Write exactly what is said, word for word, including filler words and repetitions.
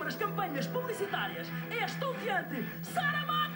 nas campanhas publicitárias é a estonteante Sara Maia!